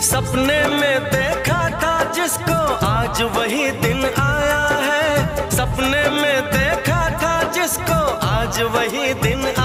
सपने में देखा था जिसको आज वही दिन आया है। सपने में देखा था जिसको आज वही दिन